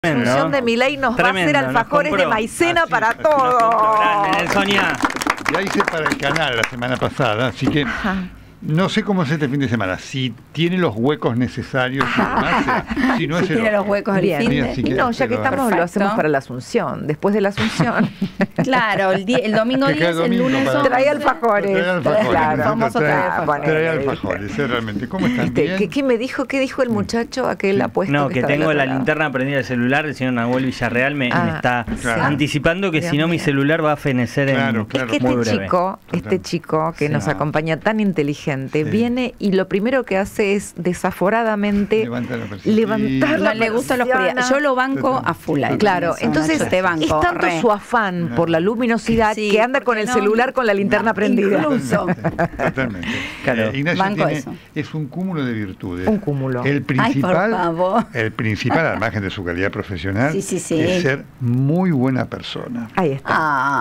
asunción de Milei nos va a hacer alfajores de maicena para todos. Grande, Sonia. Ya hice para el canal la semana pasada, así que no sé cómo es este fin de semana. Si tiene los huecos necesarios, si no es si tiene los huecos al fin de... No, ya que estamos, perfecto. lo hacemos para la Asunción. Después de la Asunción. Claro, el domingo 10, el lunes 11. Trae alfajores. Claro, trae alfajores, realmente. ¿Cómo están? ¿Qué me dijo? ¿Qué dijo el muchacho? Aquel apuesto. No, que tengo está la del otro linterna prendida del celular. El señor Nahuel Villarreal me está anticipando que si no mi celular va a fenecer en... Es que este chico que nos acompaña tan inteligente, viene y lo primero que hace es desaforadamente levantar la le gusta la oscuridad. Yo lo banco a full. Claro, entonces te banco, es tanto su afán por la luminosidad que anda con el celular con la linterna prendida. Incluso. Totalmente. Claro. Ignacio es un cúmulo de virtudes. Un cúmulo. El principal, ay, por favor. el principal, al margen de su calidad profesional, sí. es ser muy buena persona. Ahí está.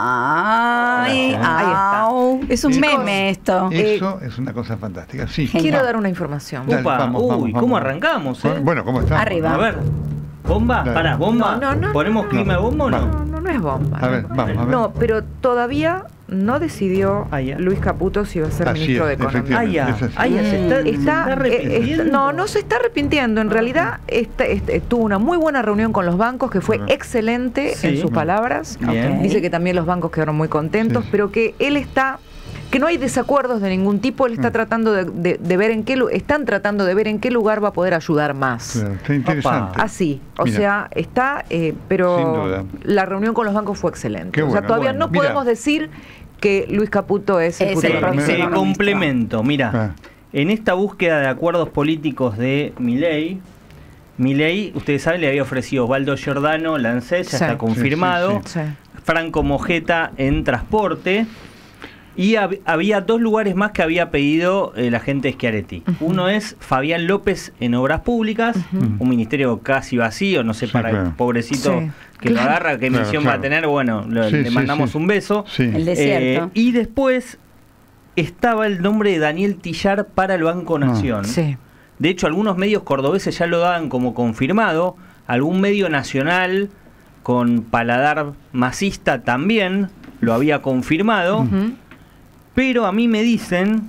Ahí está. Es un meme esto. Eso es una cosa fantástica. Sí. Quiero dar una información. Dale, vamos. ¿Cómo arrancamos? Bueno, ¿cómo está? Arriba. A ver. ¿Bomba? Dale. Pará, ¿bomba? No. ¿Ponemos clima de bomba o no? No es bomba. A ver, vamos a ver. No, pero todavía no decidió Luis Caputo si va a ser ministro de Economía. Se está arrepintiendo. No se está arrepintiendo. En realidad tuvo una muy buena reunión con los bancos que fue excelente en sus palabras. Bien. Dice que también los bancos quedaron muy contentos, pero que él que no hay desacuerdos de ningún tipo. Él está tratando de ver están tratando de ver en qué lugar va a poder ayudar más. Claro, está interesante. Así, está, Sin pero duda. la reunión con los bancos fue excelente. Qué bueno, todavía no podemos decir que Luis Caputo es el futuro próximo. Complemento, mira, en esta búsqueda de acuerdos políticos de Milei, ustedes saben, le había ofrecido Osvaldo Giordano, Lancet, ya está confirmado, Franco Mojeta en transporte. Y había dos lugares más que había pedido la gente de Schiaretti. Uno es Fabián López en Obras Públicas, un ministerio casi vacío, no sé, para el pobrecito que lo agarra, qué misión va a tener. Bueno, le mandamos un beso. El desierto. Y después estaba el nombre de Daniel Tillar para el Banco Nación. De hecho, algunos medios cordobeses ya lo daban como confirmado. Algún medio nacional con paladar masista también lo había confirmado. Pero a mí me dicen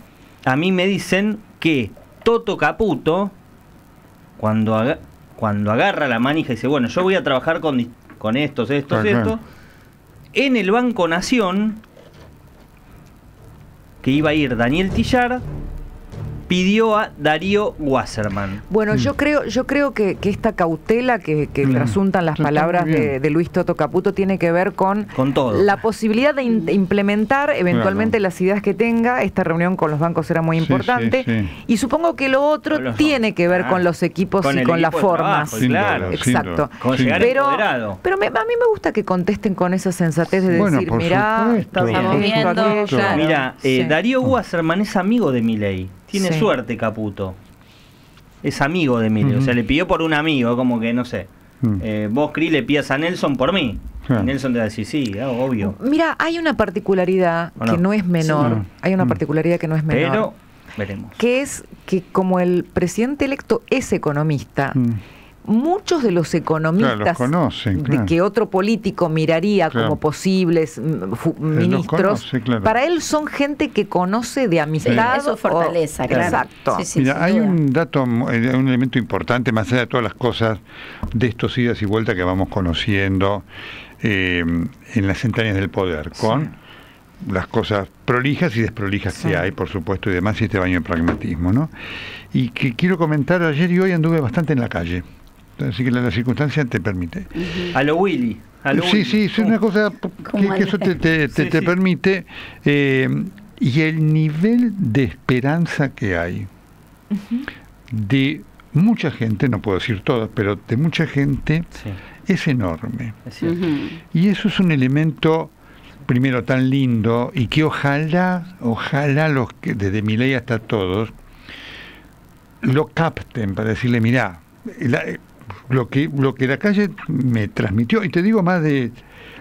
que Toto Caputo, cuando agarra la manija y dice, bueno, yo voy a trabajar con estos, en el Banco Nación, que iba a ir Daniel Tillar, pidió a Darío Wasserman. Bueno, yo creo que esta cautela que trasuntan las palabras de Luis Toto Caputo tiene que ver con todo. La posibilidad de implementar eventualmente las ideas que tenga. Esta reunión con los bancos era muy importante. Y supongo que lo otro tiene que ver con los equipos y con las formas. Claro, exacto. Con llegar empoderado. Pero a mí me gusta que contesten con esa sensatez de decir, mirá, estamos viendo. Mirá, Darío Wasserman es amigo de Milei. Tiene suerte Caputo. Es amigo de Milei. O sea, le pidió por un amigo, como que, no sé. Vos, Cris, le pidas a Nelson por mí. Y Nelson te va a decir, sí, obvio. Mira, hay una particularidad que no es menor. Hay una particularidad que no es menor. Pero, veremos. Que es que como el presidente electo es economista, muchos de los economistas de que otro político miraría como posibles ministros, para él son gente que conoce de amistad. Eso es fortaleza, claro. Exacto. Mira, hay un dato, un elemento importante, más allá de todas las cosas de estos idas y vueltas que vamos conociendo en las entrañas del poder, con las cosas prolijas y desprolijas que hay, por supuesto, y demás, y este baño de pragmatismo, ¿no? Y que quiero comentar, ayer y hoy anduve bastante en la calle. Así que la circunstancia te permite. A lo Willy. Sí, es una cosa que eso te permite. Y el nivel de esperanza que hay de mucha gente, no puedo decir todas, pero de mucha gente, es enorme. Y eso es un elemento, primero, tan lindo, y que ojalá los que, desde Milei hasta todos, lo capten para decirle, mirá, lo que la calle me transmitió, y te digo más de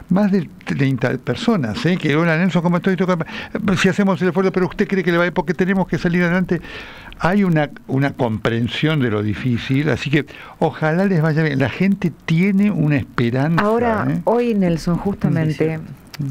30 personas, que hola Nelson, ¿cómo estoy? Si hacemos el esfuerzo, pero usted cree que le va a ir porque tenemos que salir adelante. Hay una comprensión de lo difícil, así que ojalá les vaya bien. La gente tiene una esperanza. Ahora, hoy Nelson, justamente,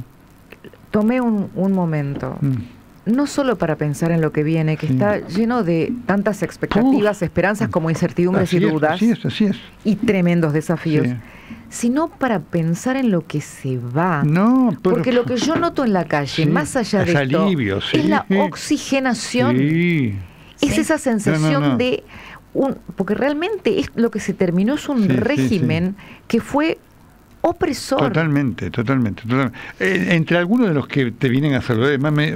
tomé un momento, no solo para pensar en lo que viene, que está lleno de tantas expectativas, esperanzas como incertidumbres y dudas, así es. Y tremendos desafíos, sino para pensar en lo que se va. Porque lo que yo noto en la calle, más allá de esto, alivio, es la oxigenación. Es esa sensación de porque realmente es lo que se terminó, es un régimen que fue opresor. Totalmente. Entre algunos de los que te vienen a saludar,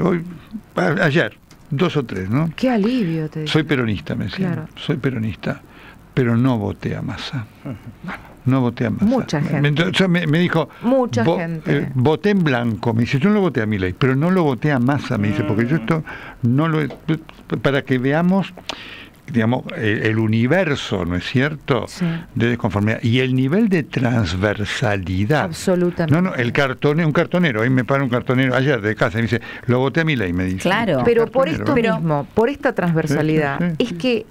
ayer, 2 o 3, ¿no? Qué alivio te digo. Soy peronista, me decían. Claro. Soy peronista, pero no voté a Massa. No voté a Massa. Mucha gente. Me dijo, mucha gente. Voté en blanco. Me dice, yo no lo voté a Milei, pero no lo voté a Massa. Me dice, porque yo esto no lo... Para que veamos, digamos, el universo, ¿no es cierto?, de desconformidad. Y el nivel de transversalidad. Absolutamente. Un cartonero, ahí me para un cartonero ayer de casa y me dice, lo voté a Milei, me dice. Claro. Pero por esto mismo, por esta transversalidad, es que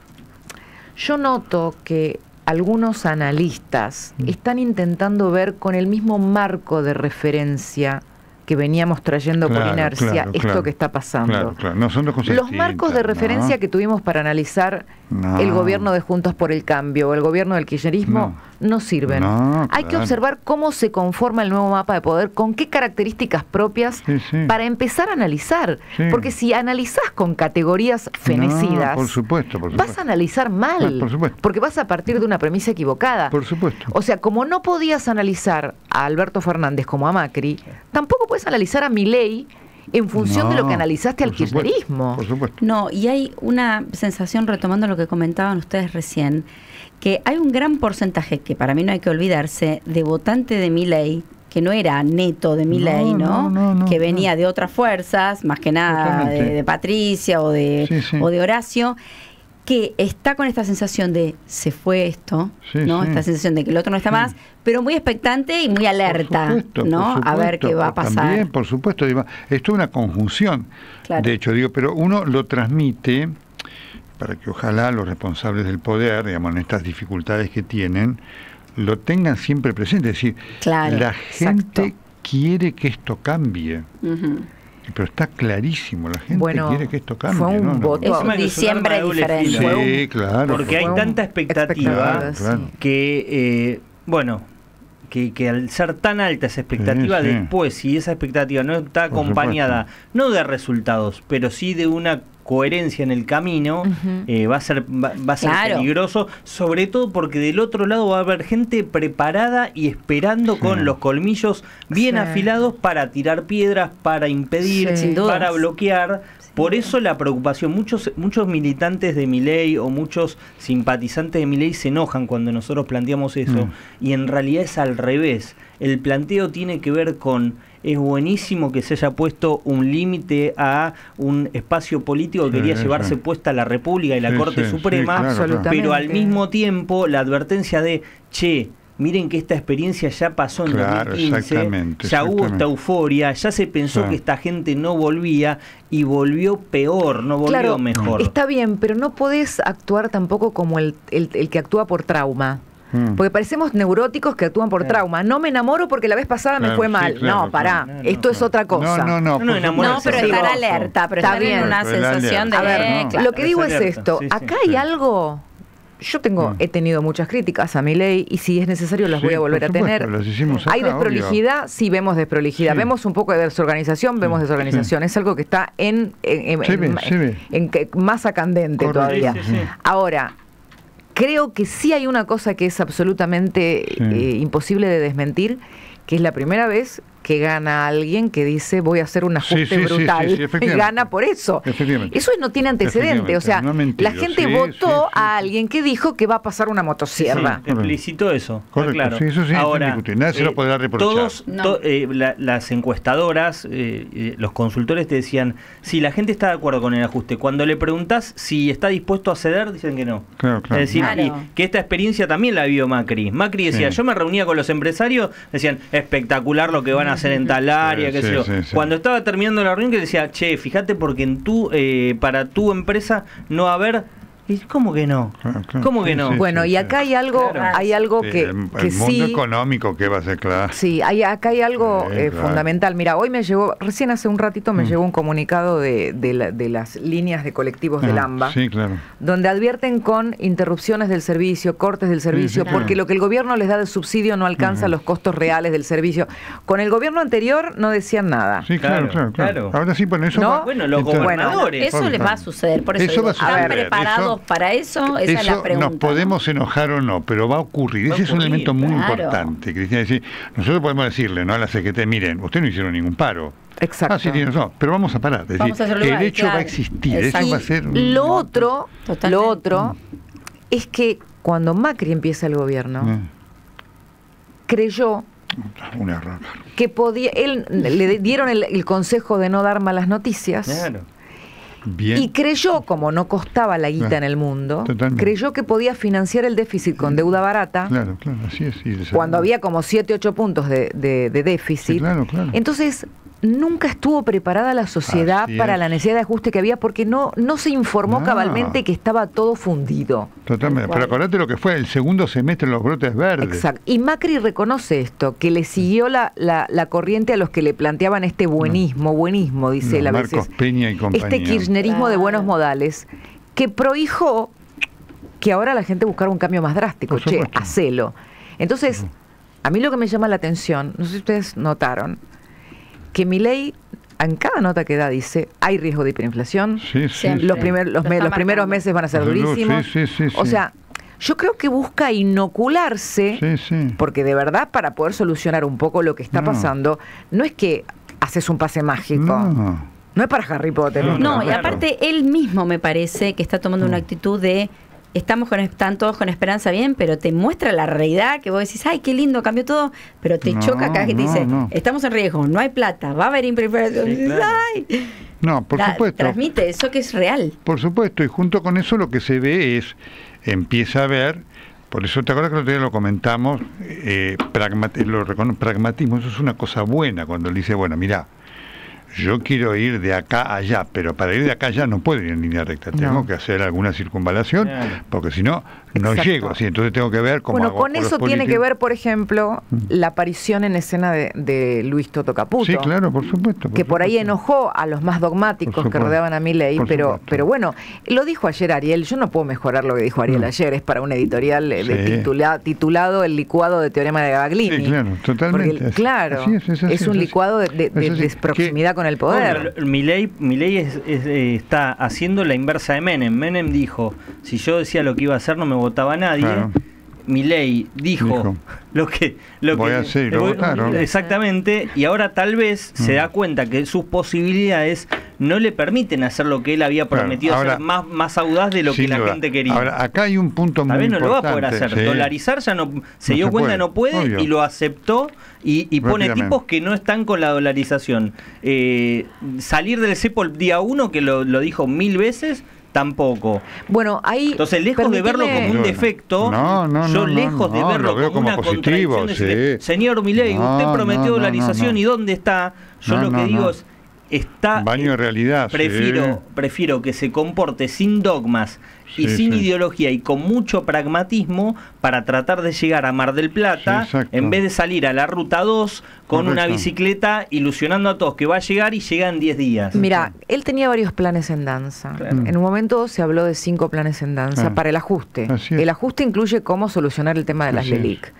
yo noto que algunos analistas están intentando ver con el mismo marco de referencia que veníamos trayendo por inercia esto que está pasando. No son dos cosas los marcos de referencia que tuvimos para analizar el gobierno de Juntos por el Cambio o el gobierno del kirchnerismo no sirven. Hay que observar cómo se conforma el nuevo mapa de poder, con qué características propias para empezar a analizar. Porque si analizás con categorías fenecidas, por supuesto. vas a analizar mal, porque vas a partir de una premisa equivocada. Por supuesto. O sea, como no podías analizar a Alberto Fernández como a Macri, tampoco puedes analizar a Milei en función de lo que analizaste al kirchnerismo. Por supuesto. No, y hay una sensación, retomando lo que comentaban ustedes recién, que hay un gran porcentaje, que para mí no hay que olvidarse, de votante de Milei, que no era neto de Milei, que venía de otras fuerzas, más que nada de Patricia o de Horacio, que está con esta sensación de se fue esto, esta sensación de que el otro no está más, pero muy expectante y muy alerta, por supuesto, a ver qué va a pasar. También, por supuesto, esto es una conjunción. De hecho, pero uno lo transmite para que ojalá los responsables del poder, digamos, en estas dificultades que tienen, lo tengan siempre presente. Es decir, la gente quiere que esto cambie. Pero está clarísimo, la gente quiere que esto cambie. Fue un voto. Es un diciembre diferente. Sí, claro. Porque hay tanta expectativa que, que al ser tan alta esa expectativa, después, si esa expectativa no está acompañada, no de resultados, pero sí de una coherencia en el camino, va a ser peligroso, sobre todo porque del otro lado va a haber gente preparada y esperando con los colmillos bien afilados para tirar piedras, para impedir, para bloquear. Por eso la preocupación, muchos militantes de Milei o muchos simpatizantes de Milei se enojan cuando nosotros planteamos eso, y en realidad es al revés. El planteo tiene que ver con, es buenísimo que se haya puesto un límite a un espacio político que quería llevarse puesta la República y la Corte Suprema, pero al mismo tiempo la advertencia de, miren que esta experiencia ya pasó en 2015, ya hubo esta euforia, ya se pensó que esta gente no volvía y volvió peor, no volvió mejor. Está bien, pero no podés actuar tampoco como el que actúa por trauma. Porque parecemos neuróticos que actúan por trauma. No me enamoro porque la vez pasada me fue mal. Esto es otra cosa. No, pero estar alerta, pero estar en una sensación de... A ver, lo que digo es esto. Acá hay algo... Yo he tenido muchas críticas a Milei y si es necesario las voy a volver a tener. Hay desprolijidad, vemos desprolijidad. Vemos un poco de desorganización, vemos desorganización. Es algo que está en masa candente todavía. Ahora, creo que sí hay una cosa que es absolutamente imposible de desmentir, que es la primera vez que gana alguien que dice voy a hacer un ajuste brutal y gana por eso. Eso no tiene antecedente, o sea, la gente votó a alguien que dijo que va a pasar una motosierra. Explicitó eso. Correcto, claro. Eso sí, ahora, nadie se lo podrá reprochar. Las encuestadoras, los consultores te decían, si la gente está de acuerdo con el ajuste, cuando le preguntás si está dispuesto a ceder, dicen que no. Claro. Es decir, y que esta experiencia también la vivió Macri. Macri decía, yo me reunía con los empresarios, decían, espectacular lo que van a hacer en tal área, qué sé yo. Cuando estaba terminando la reunión, que decía, che, fíjate porque para tu empresa no va a haber. ¿Cómo que no? ¿Cómo que no? Bueno, y acá hay algo, que el mundo económico que va a ser claro. Sí, acá hay algo fundamental. Mira, hoy me llegó, recién hace un ratito me llegó un comunicado de las líneas de colectivos del AMBA, donde advierten con interrupciones del servicio, cortes del servicio, porque lo que el gobierno les da de subsidio no alcanza los costos reales del servicio. Con el gobierno anterior no decían nada. Sí, claro. Ahora sí, bueno, eso ¿no? Bueno, los gobernadores. Eso les va a suceder, por eso ¿están preparados para eso? Esa es la pregunta. Nos podemos enojar o no, pero va a ocurrir. Ese es un elemento muy importante, Cristina. Decir, nosotros podemos decirle, ¿no?, a la Secretaría, miren, ustedes no hicieron ningún paro. Exacto. Sí, tienen razón, pero vamos a parar. Es decir, el hecho va a existir. Eso va a ser lo otro es que cuando Macri empieza el gobierno, creyó un error que podía, le dieron el consejo de no dar malas noticias. Claro. Bien. Y creyó, como no costaba la guita en el mundo, creyó que podía financiar el déficit con deuda barata. Claro, así es. Cuando había como 7, 8 puntos de déficit. Sí, claro. Entonces, nunca estuvo preparada la sociedad para la necesidad de ajuste que había, porque no se informó cabalmente que estaba todo fundido. Totalmente. Pero acordate lo que fue el segundo semestre en los brotes verdes. Exacto. Y Macri reconoce esto, que le siguió la corriente a los que le planteaban este buenismo, dice él a veces. Marcos Peña y compañía. Este kirchnerismo de buenos modales, que prohijó que ahora la gente buscara un cambio más drástico. Hacelo. Entonces, a mí lo que me llama la atención, no sé si ustedes notaron, que Milei en cada nota que da dice, hay riesgo de hiperinflación, los primeros meses van a ser durísimos. O sea, yo creo que busca inocularse, porque de verdad para poder solucionar un poco lo que está pasando, no es que haces un pase mágico. No es para Harry Potter. No, y aparte él mismo me parece que está tomando una actitud de están todos con esperanza bien, pero te muestra la realidad que vos decís, ay, qué lindo, cambió todo, pero te choca acá que te dice, estamos en riesgo, no hay plata, va a haber hiperinflación. No, por supuesto. Transmite eso que es real. Por supuesto, y junto con eso lo que se ve es, empieza a ver, por eso te acuerdas que el otro día lo comentamos, pragmatismo, eso es una cosa buena cuando le dice, bueno, mirá, yo quiero ir de acá a allá, pero para ir de acá a allá no puedo ir en línea recta, tengo que hacer alguna circunvalación, porque si no, no llego, entonces tengo que ver cómo hago. Con eso tiene que ver, por ejemplo, la aparición en escena de Luis Toto Caputo. Sí, claro, por supuesto. Que por ahí enojó a los más dogmáticos que rodeaban a Milei, pero bueno, lo dijo ayer Ariel, yo no puedo mejorar lo que dijo Ariel ayer, es para un editorial titulado El licuado de Teorema de Baglini. Sí, claro, totalmente. Porque, claro, es un licuado de proximidad con el poder. Milei está haciendo la inversa de Menem. Menem dijo, si yo decía lo que iba a hacer no me votaba nadie. Milei dijo lo que voy a hacer, lo votaron. Exactamente, y ahora tal vez se da cuenta que sus posibilidades no le permiten hacer lo que él había prometido, hacer más audaz de lo que la gente quería. Ahora, acá hay un punto muy importante. Tal vez no lo va a poder hacer. Dolarizar ya se dio cuenta no puede, y lo aceptó, y pone tipos que no están con la dolarización. Salir del cepo el día 1, que lo dijo 1000 veces, tampoco. Bueno, ahí. Entonces, lejos de verlo como un defecto, yo lejos de verlo como una positivo, contradicción, señor Milei, usted prometió dolarización, ¿y dónde está? Yo lo que digo es, está baño de realidad. Prefiero que se comporte sin dogmas y sin ideología y con mucho pragmatismo para tratar de llegar a Mar del Plata, en vez de salir a la ruta 2 con una bicicleta ilusionando a todos que va a llegar y llega en 10 días. Mira, él tenía varios planes en danza. En un momento se habló de 5 planes en danza para el ajuste. El ajuste incluye cómo solucionar el tema de las LELIC.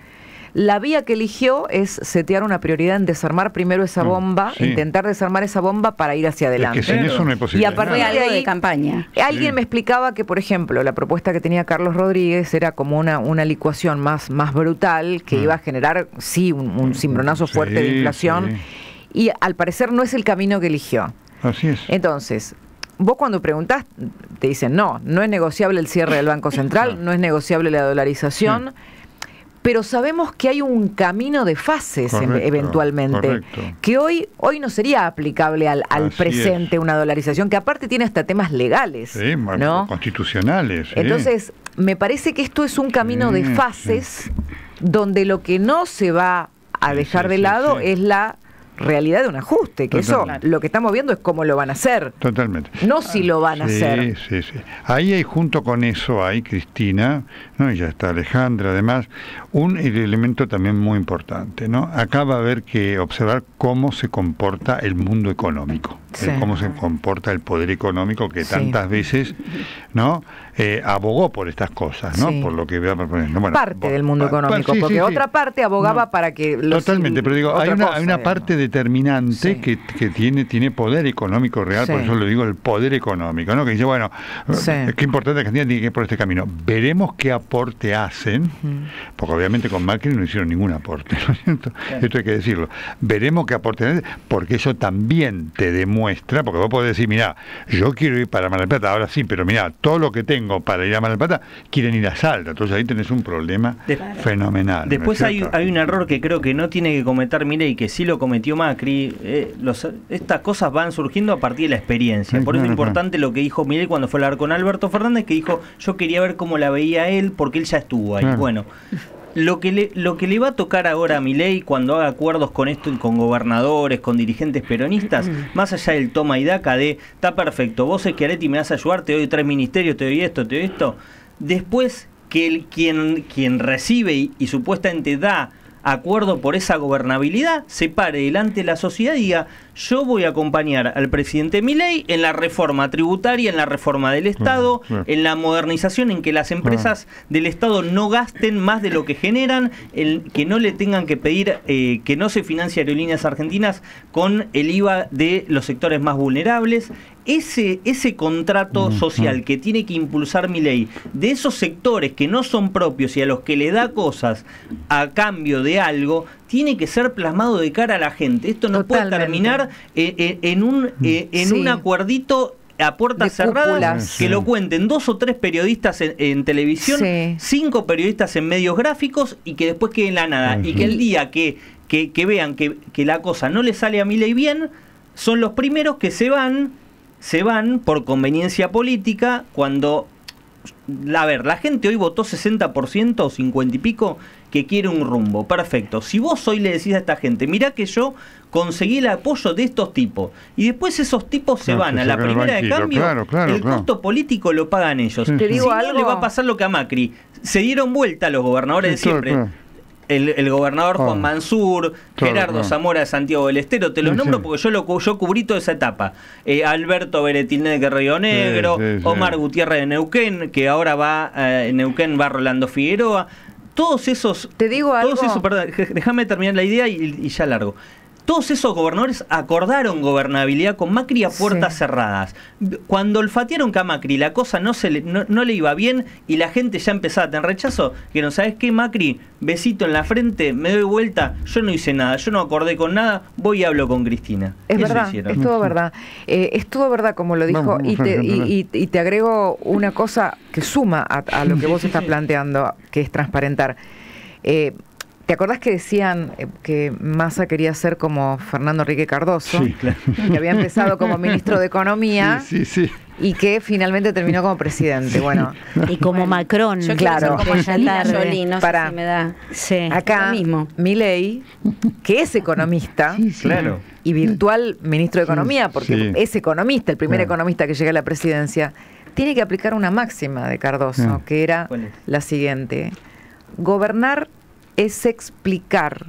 La vía que eligió es setear una prioridad en desarmar primero esa bomba, intentar desarmar esa bomba para ir hacia adelante. Es que sin eso no hay posibilidad. Y a partir de ahí, de campaña. Alguien me explicaba que, por ejemplo, la propuesta que tenía Carlos Rodríguez era como una licuación más brutal, que iba a generar, un cimbronazo fuerte de inflación, y al parecer no es el camino que eligió. Así es. Entonces, vos cuando preguntás, te dicen, no es negociable el cierre del Banco Central, no es negociable la dolarización, pero sabemos que hay un camino de fases eventualmente, que hoy no sería aplicable al presente una dolarización, que aparte tiene hasta temas legales, ¿no? Constitucionales. Entonces, me parece que esto es un camino de fases donde lo que no se va a dejar de lado es la realidad de un ajuste, que totalmente. Eso, lo que estamos viendo es cómo lo van a hacer. Totalmente. No si lo van a hacer. Sí. Ahí hay, junto con eso, hay Cristina, ¿no? Y ya está Alejandra, además, un elemento también muy importante, ¿no? Acá va a haber que observar cómo se comporta el mundo económico, cómo se comporta el poder económico que tantas veces, ¿no? Abogó por estas cosas, ¿no? Por lo que voy a proponer. Bueno, parte del mundo económico, porque otra parte abogaba para que totalmente, pero digo, hay una parte determinante que tiene poder económico real, por eso lo digo, el poder económico, ¿no? Que dice, bueno, qué importante Argentina tiene que ir por este camino. Veremos qué aporte hacen, porque obviamente con Macri no hicieron ningún aporte, ¿no es cierto? Esto hay que decirlo. Veremos qué aporte hacen, porque eso también te demuestra, porque vos podés decir, mirá, yo quiero ir para Mar del Plata, ahora sí, pero mirá, todo lo que tengo para ir a Mar del Plata, quieren ir a Salta, entonces ahí tenés un problema fenomenal. Después ¿no hay un error que creo que no tiene que cometer Milei, que sí lo cometió Macri. Estas cosas van surgiendo a partir de la experiencia, por eso es importante lo que dijo Milei cuando fue a hablar con Alberto Fernández, que dijo, yo quería ver cómo la veía él, porque él ya estuvo ahí. Bueno, lo que le va a tocar ahora a Milei cuando haga acuerdos con esto, con gobernadores, con dirigentes peronistas, más allá del toma y daca de, está perfecto, vos Schiaretti me vas a ayudar, te doy 3 ministerios, te doy esto, después que quien recibe y supuestamente da acuerdo por esa gobernabilidad, se pare delante de la sociedad y diga, yo voy a acompañar al presidente Milei en la reforma tributaria, en la reforma del Estado, en la modernización, en que las empresas del Estado no gasten más de lo que generan, que no le tengan que pedir que no se financie Aerolíneas Argentinas con el IVA de los sectores más vulnerables. Ese contrato social que tiene que impulsar Milei, de esos sectores que no son propios y a los que le da cosas a cambio de algo, tiene que ser plasmado de cara a la gente. Esto no puede terminar en un acuerdito a puertas cerradas, que lo cuenten 2 o 3 periodistas en televisión, 5 periodistas en medios gráficos, y que después quede en la nada. Y que el día que vean que la cosa no le sale a Milei bien, son los primeros que se van por conveniencia política, cuando la gente hoy votó 60% o 50 y pico que quiere un rumbo. Perfecto. Si vos hoy le decís a esta gente, mirá que yo conseguí el apoyo de estos tipos, y después esos tipos se van a la primera de cambio, el costo político lo pagan ellos. Te digo algo, le va a pasar lo que a Macri. Se dieron vuelta los gobernadores de siempre. El gobernador Juan Mansur, Gerardo Zamora de Santiago del Estero, te los nombro porque yo cubrí toda esa etapa. Alberto Beretilné de Río Negro, Omar Gutiérrez de Neuquén, que ahora va en Neuquén, va Rolando Figueroa. Todos esos... Te digo algo. Perdón, déjame terminar la idea y ya largo. Todos esos gobernadores acordaron gobernabilidad con Macri a puertas cerradas. Cuando olfatearon que a Macri la cosa no le iba bien y la gente ya empezaba a tener rechazo, que no sabes qué, Macri, besito en la frente, me doy vuelta, yo no hice nada, yo no acordé con nada, voy y hablo con Cristina. Es verdad, es todo verdad. Es todo verdad como lo dijo, y te agrego una cosa que suma a lo que vos estás planteando, que es transparentar. ¿Te acordás que decían que Massa quería ser como Fernando Enrique Cardoso? Sí, claro. Que había empezado como ministro de Economía. Y que finalmente terminó como presidente. Bueno, y como Macron. Yo claro, como Jolie, no para, sé si me da. Acá, Milei, que es economista, claro, y virtual ministro de Economía, porque es economista, el primer economista que llega a la presidencia, tiene que aplicar una máxima de Cardoso, que era la siguiente: gobernar es explicar.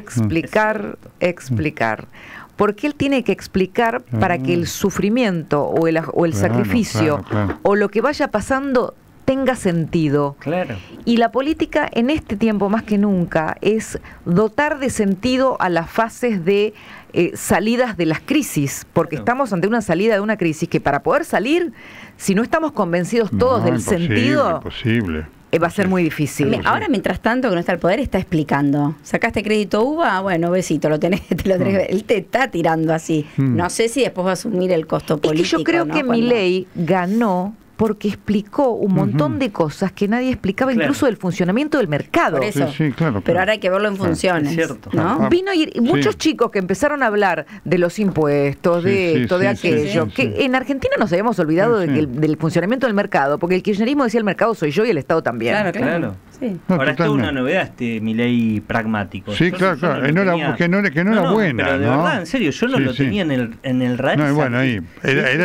Porque él tiene que explicar para que el sufrimiento o el sacrificio o lo que vaya pasando tenga sentido. Claro. Y la política en este tiempo más que nunca es dotar de sentido a las fases de salidas de las crisis, porque estamos ante una salida de una crisis que para poder salir, si no estamos convencidos todos del sentido, imposible. Va a ser muy difícil. Ahora, mientras tanto, que no está el poder, está explicando. ¿Sacaste crédito UVA? Bueno, besito, lo tenés, él te está tirando así. No sé si después va a asumir el costo político. Es que yo creo que Milei ganó porque explicó un montón de cosas que nadie explicaba, incluso del funcionamiento del mercado. Por eso. Sí, claro. Pero ahora hay que verlo en funciones. Es cierto. ¿no? Vino muchos chicos que empezaron a hablar de los impuestos, de esto, de aquello, que en Argentina nos habíamos olvidado del funcionamiento del mercado, porque el kirchnerismo decía el mercado soy yo y el Estado también. Claro. Sí. Ahora es toda una novedad Milei pragmático. Sí, claro. Que no era buena. Pero de verdad, en serio, yo no lo tenía en el radar. No, bueno, ahí era el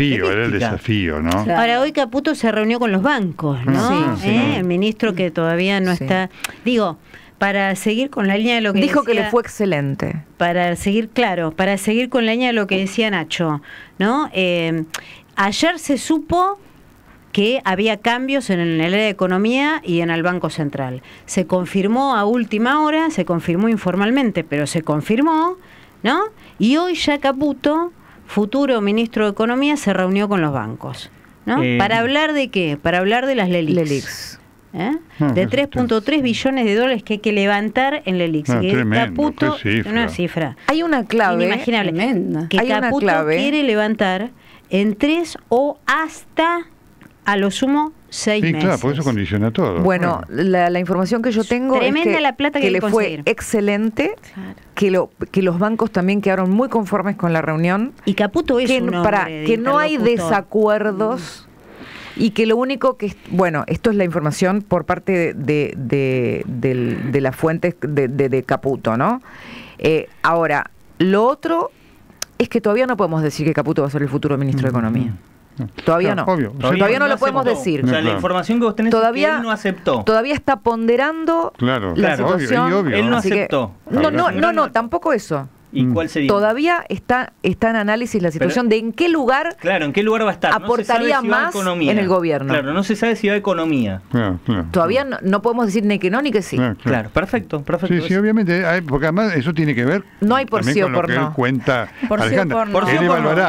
desafío, ¿no? Ahora, hoy Caputo se reunió con los bancos, ¿no? El ministro que todavía no está... Digo, para seguir con la línea de lo que dijo que le fue excelente. Para seguir con la línea de lo que decía Nacho, ¿no? Ayer se supo que había cambios en el área de economía y en el Banco Central. Se confirmó a última hora, se confirmó informalmente, pero se confirmó, ¿no? Y hoy ya Caputo, futuro ministro de Economía, se reunió con los bancos, ¿no? ¿Para hablar de qué? Para hablar de las LELIQs. De 3.3 billones de dólares que hay que levantar en LELIQs. Caputo, una cifra. Hay una clave inimaginable tremenda. Que Caputo quiere levantar en 3 o hasta a lo sumo 6 meses. Claro, por eso condiciona todo. Bueno, la información que yo tengo tremenda es que, la plata que le fue excelente, que los bancos también quedaron muy conformes con la reunión. Y Caputo es un hombre que no hay desacuerdos y que lo único que... Bueno, esto es la información por parte de las fuentes de Caputo, ¿no? Ahora, lo otro es que todavía no podemos decir que Caputo va a ser el futuro ministro de Economía. Todavía no. Obvio. Todavía no lo podemos decir. O sea, la información que vos tenés todavía, es que él no aceptó. Todavía está ponderando la situación. Obvio. Él no aceptó. No, tampoco eso. ¿Y cuál sería? Todavía está en análisis la situación de en qué lugar va a estar. Aportaría más en el gobierno. Claro, no se sabe si va a economía. Claro. Todavía no podemos decir ni que no ni que sí. Claro, perfecto. Sí, obviamente, porque además eso tiene que ver no hay por sí o por no. Él cuenta por sí o por no. Él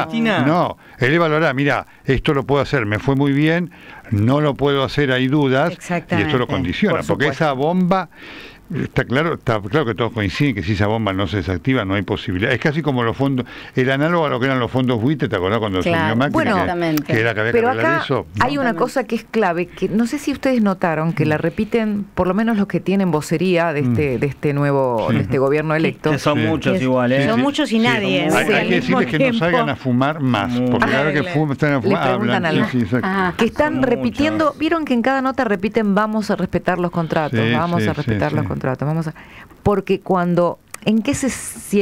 evaluará, mira, esto lo puedo hacer, me fue muy bien, no lo puedo hacer, hay dudas, y esto lo condiciona, porque esa bomba... Está claro que todos coinciden que si esa bomba no se desactiva no hay posibilidad. Es casi como los fondos, el análogo a lo que eran los fondos buitre, ¿te acordás cuando asumió Macri? Que era que había que arreglar eso. ¿No? Hay una cosa que es clave, que no sé si ustedes notaron, que la repiten por lo menos los que tienen vocería de este nuevo, de este gobierno electo. Que son muchos igual, Son muchos y nadie. Hay que decirles que no salgan a fumar más, porque cada vez que están a fumar hablan. Que están repitiendo, vieron que en cada nota repiten vamos a respetar los contratos, vamos a respetar los contratos. Porque ¿en qué se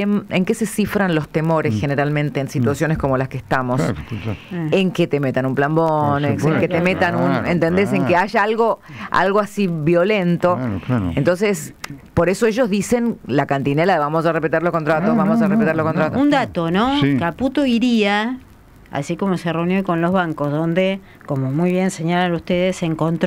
cifran los temores generalmente en situaciones como las que estamos? En que te metan un plan Bonex, en que te metan ¿entendés? En que haya algo así violento. Entonces, por eso ellos dicen la cantinela de vamos a respetar los contratos, vamos a respetar los contratos. Un dato, ¿no? Caputo iría, así como se reunió con los bancos, donde, como muy bien señalan ustedes,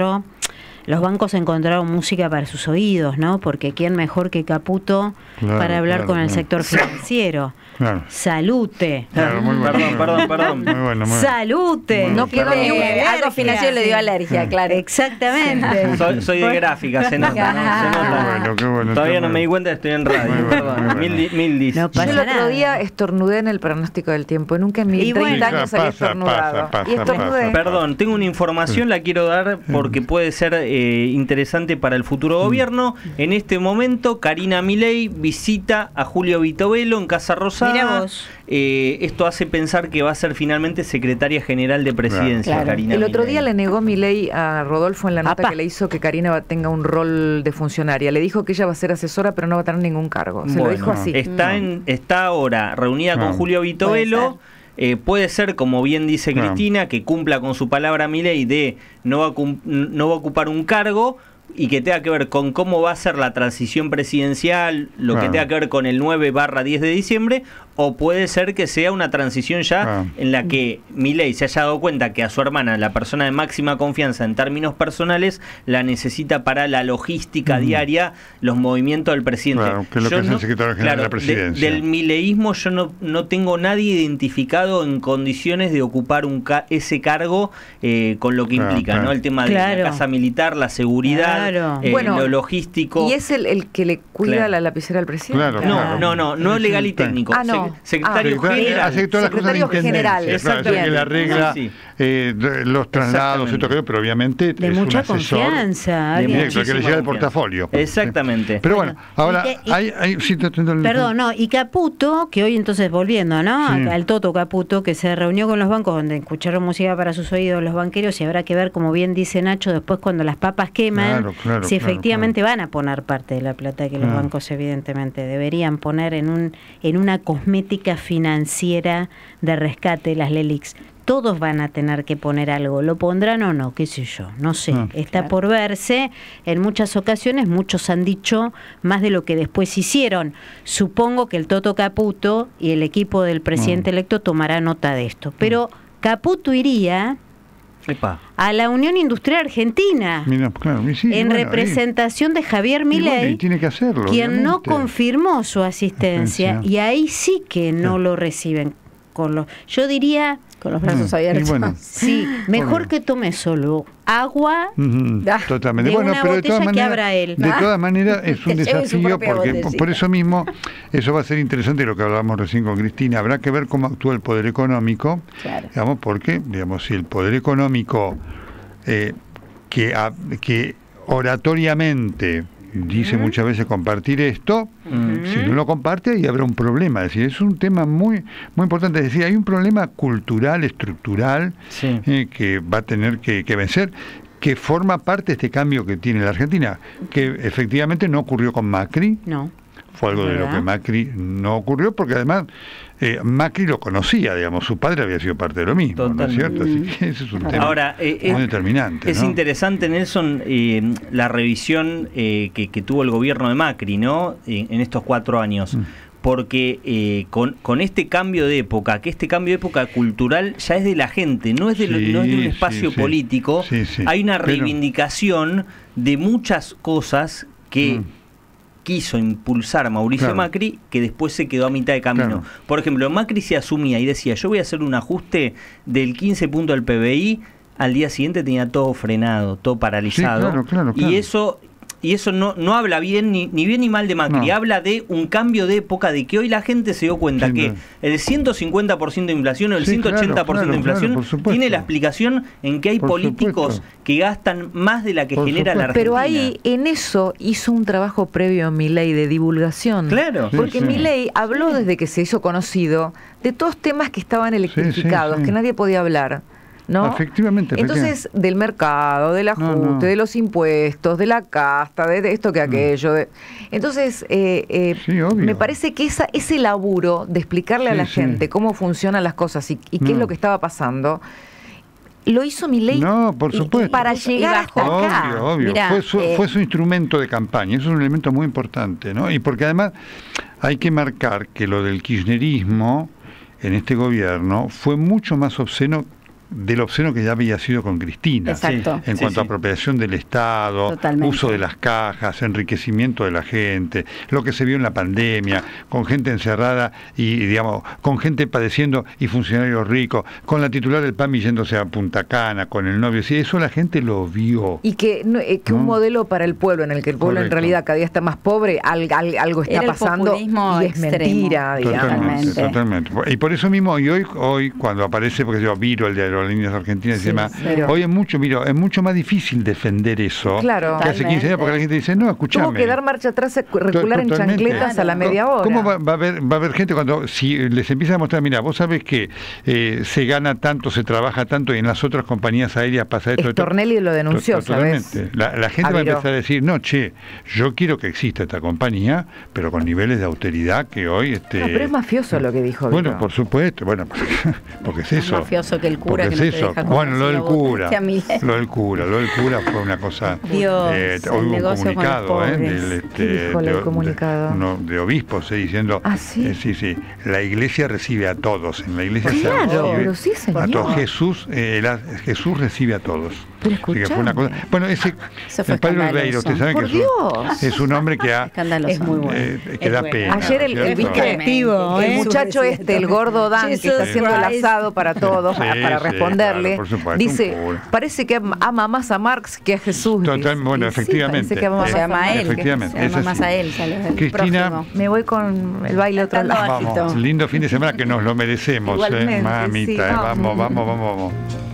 los bancos encontraron música para sus oídos, ¿no? Porque quién mejor que Caputo para hablar con el sector financiero. Salute. Perdón. Muy Salute. No quedó ni algo financiero le dio alergia, claro. Exactamente. Soy de gráfica, se nota. Qué bueno, todavía no me di cuenta que estoy en radio. Perdón. Mil dis. Yo el otro día estornudé en el pronóstico del tiempo. Nunca en mis 30 años había estornudado. Y estornudé. Perdón, tengo una información, la quiero dar porque puede ser interesante para el futuro gobierno. En este momento, Karina Milei visita a Julio Vitovelo en Casa Rosada. Mira vos. Esto hace pensar que va a ser finalmente secretaria general de presidencia, Karina El otro Milei. día le negó Milei a Rodolfo en la nota que le hizo que Karina tenga un rol de funcionaria. Le dijo que ella va a ser asesora, pero no va a tener ningún cargo. Se lo dijo así. Está ahora reunida con Julio Vitovelo. Puede ser, como bien dice Cristina, que cumpla con su palabra Milei de no va a ocupar un cargo y que tenga que ver con cómo va a ser la transición presidencial, lo que tenga que ver con el 9/10 de diciembre, o puede ser que sea una transición ya en la que Milei se haya dado cuenta que a su hermana, la persona de máxima confianza en términos personales, la necesita para la logística diaria, los movimientos del presidente. Claro, que es lo que es el secretario general de la presidencia. Del mileísmo yo no tengo nadie identificado en condiciones de ocupar ese cargo con lo que implica, ¿no? El tema de la casa militar, la seguridad, lo logístico. ¿Y es el que le cuida la lapicera al presidente? No legal y técnico. Secretario general. Hace todas las cosas de intendencia. Exactamente. Que le arregla los traslados, pero obviamente de es mucha un asesor confianza. Directo, que le llega el portafolio. Exactamente. Pero bueno, ahora y Caputo, que hoy entonces volviendo, ¿no? Al Toto Caputo, que se reunió con los bancos donde escucharon música para sus oídos los banqueros, y habrá que ver, como bien dice Nacho, después cuando las papas queman, si efectivamente van a poner parte de la plata que los bancos evidentemente deberían poner en una cosmética financiera de rescate, las LELIQs. Todos van a tener que poner algo, lo pondrán o no, qué sé yo, no sé, está por verse. En muchas ocasiones muchos han dicho más de lo que después hicieron. Supongo que el Toto Caputo y el equipo del presidente electo tomará nota de esto, pero Caputo iría a la Unión Industrial Argentina en representación de Javier Milei, tiene que hacerlo, quien obviamente. no confirmó su asistencia, y ahí sí que no lo reciben yo diría con los brazos abiertos. Sí, mejor que tome solo agua totalmente. de una pero botella que abra él. De todas maneras es un desafío, porque por eso mismo eso va a ser interesante, lo que hablábamos recién con Cristina. Habrá que ver cómo actúa el poder económico, digamos, porque si el poder económico que oratoriamente dice muchas veces compartir esto, si no lo comparte ahí habrá un problema. Es decir, es un tema muy muy importante. Es decir, hay un problema cultural, estructural, que va a tener que vencer, que forma parte de este cambio que tiene la Argentina, que efectivamente no ocurrió con Macri. Fue algo de lo que Macri no ocurrió, porque además Macri lo conocía, digamos, su padre había sido parte de lo mismo, ¿no es cierto? Así que ese es un tema muy determinante. Es interesante, Nelson, la revisión que tuvo el gobierno de Macri, ¿no? En estos 4 años. Porque con este cambio de época, que este cambio de época cultural ya es de la gente, no es de un espacio político, hay una reivindicación de muchas cosas que quiso impulsar Mauricio Macri, que después se quedó a mitad de camino. Por ejemplo, Macri se asumía y decía, yo voy a hacer un ajuste del 15 puntos del PBI, al día siguiente tenía todo frenado, todo paralizado, y eso no habla bien ni bien ni mal de Macri, habla de un cambio de época, de que hoy la gente se dio cuenta que el 150% de inflación o el 180% de inflación tiene la explicación en que hay políticos que gastan más de la que genera la Argentina. Pero ahí en eso hizo un trabajo previo Milei de divulgación. Porque Milei habló desde que se hizo conocido de todos temas que estaban electrificados, que nadie podía hablar. ¿No? Efectivamente. Entonces, del mercado, del ajuste, de los impuestos, de la casta, de esto que aquello. Entonces, me parece que ese laburo de explicarle a la gente cómo funcionan las cosas y qué es lo que estaba pasando, lo hizo Milei por supuesto. Para llegar hasta acá. Obvio. Mirá, fue su instrumento de campaña. Eso es un elemento muy importante, ¿no? Y porque además hay que marcar que lo del kirchnerismo en este gobierno fue mucho más obsceno del obsceno que ya había sido con Cristina. Exacto. En cuanto a apropiación del Estado, Totalmente. Uso de las cajas, enriquecimiento de la gente, lo que se vio en la pandemia, con gente encerrada y digamos, con gente padeciendo y funcionarios ricos, con la titular del PAMI yéndose a Punta Cana, con el novio. Sí, eso la gente lo vio. Y que un modelo para el pueblo, en el que el pueblo en realidad cada día está más pobre, algo está pasando y es mentira, digamos. Totalmente. Y por eso mismo, y hoy cuando aparece, porque yo Viro, el de Aerolíneas Argentinas y demás, hoy es mucho más difícil defender eso que hace 15 años, porque la gente dice, no, escuchame. Tuvo que dar marcha atrás, recular en chancletas a la media hora. ¿Cómo va a haber gente cuando, si les empieza a mostrar, mira, vos sabés que se gana tanto, se trabaja tanto, y en las otras compañías aéreas pasa esto? Stornelli lo denunció, ¿sabes? La gente va a empezar a decir, no, yo quiero que exista esta compañía, pero con niveles de austeridad que hoy... pero es mafioso lo que dijo Viro. Bueno, por supuesto, porque es eso. Es mafioso que el cura que es eso. Bueno, lo del cura. Lo del cura fue una cosa. Dios, hoy hubo un comunicado, de obispos diciendo, sí, la iglesia recibe a todos. En la iglesia pero sí, señor. A todos. Jesús recibe a todos. Pero escuchame. Fue una cosa. Bueno, el padre Olveiro, ustedes saben que es un hombre que es muy bueno. Que da pena. Ayer el muchacho el gordo Dan, que está haciendo el asado para todos, para responderle, dice, parece que ama más a Marx que a Jesús. Bueno, efectivamente. Parece que ama a él. Efectivamente. Ama más a él. Cristina, me voy con el baile otro lado. Vamos, lindo fin de semana que nos lo merecemos, mamita. Vamos.